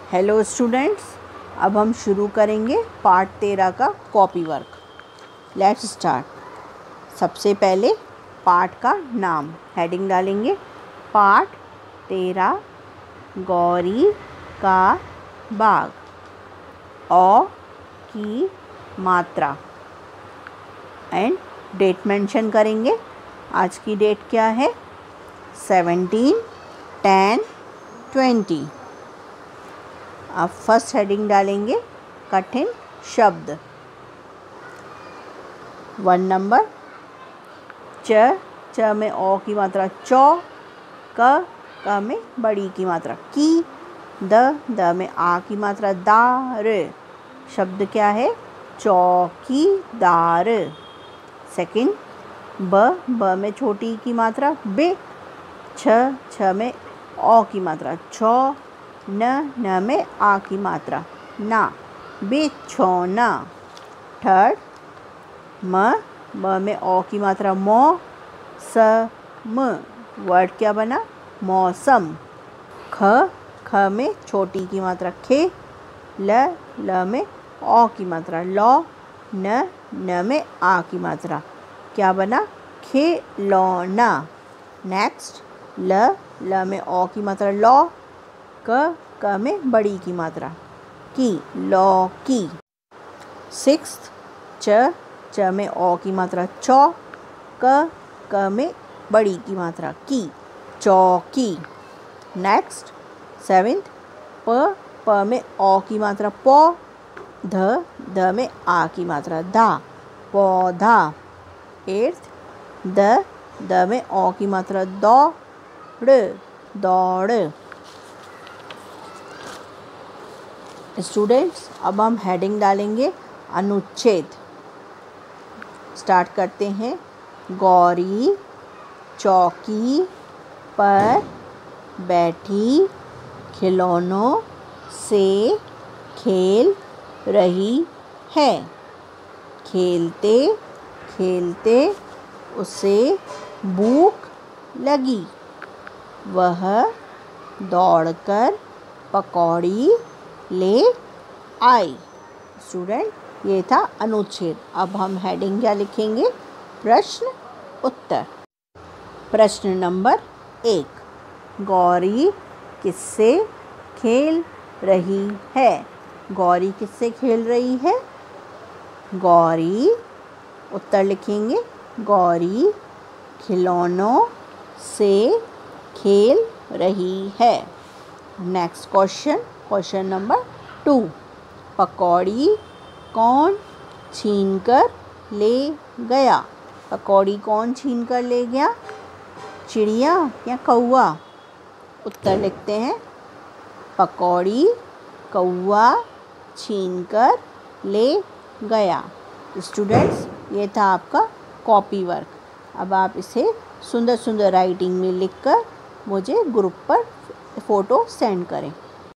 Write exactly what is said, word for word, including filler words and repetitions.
Hello students, अब हम शुरू करेंगे पार्ट तेरह का कॉपी वर्क। Let's start. सबसे पहले पार्ट का नाम हेडिंग डालेंगे। पार्ट तेरह, गौरी का बाग। औ की मात्रा एंड डेट मेंशन करेंगे। आज की डेट क्या है? Seventeen ten twenty. अब फर्स्ट हेडिंग डालेंगे कठिन शब्द। वन नंबर च, च में ओ की मात्रा चौ, क, क में बड़ी की मात्रा की, द, द में आ की मात्रा दार। शब्द क्या है? चौकीदार। सेकंड, ब, ब में छोटी की मात्रा बे, छ, छ में ओ की मात्रा छौ, न, न में आ की मात्रा ना, बिछौना। थर्ड, म, म में ओ की मात्रा मौ, स, म, वर्ड क्या बना? मौसम। ख, ख में छोटी की मात्रा खे, ल, ल में ओ की मात्रा लौ, न, न में आ की मात्रा क्या बना? खिलौना। नेक्स्ट, ल, ल में ओ की मात्रा लौ, क, क में बड़ी की मात्रा की, लौकी। सिक्स्थ, च, च में ओ की मात्रा चौ, क, क में बड़ी की मात्रा की, चौकी। नेक्स्ट, सेवेंथ, प, प में ओ की मात्रा पौ, ध, ध में आ की मात्रा धा, पौधा। एट्थ, द, द में ओ की मात्रा दौड़, दौड़। स्टूडेंट्स, अब हम हेडिंग डालेंगे अनुच्छेद। स्टार्ट करते हैं। गौरी चौकी पर बैठी खिलौनों से खेल रही है। खेलते खेलते उसे भूख लगी। वह दौड़कर पकौड़ी ले आई। स्टूडेंट, ये था अनुच्छेद। अब हम हेडिंग क्या लिखेंगे? प्रश्न उत्तर। प्रश्न नंबर एक, गौरी किससे खेल रही है? गौरी किससे खेल रही है? गौरी, उत्तर लिखेंगे, गौरी खिलौनों से खेल रही है। Next question, question number two, पकौड़ी कौन छीनकर ले गया? पकौड़ी कौन छीनकर ले गया? चिड़िया या कौवा? उत्तर लिखते हैं, पकौड़ी कौवा छीनकर ले गया। स्टूडेंट्स, ये था आपका कॉपी वर्क। अब आप इसे सुंदर सुंदर राइटिंग में लिखकर मुझे ग्रुप पर फ़ोटो सेंड करें।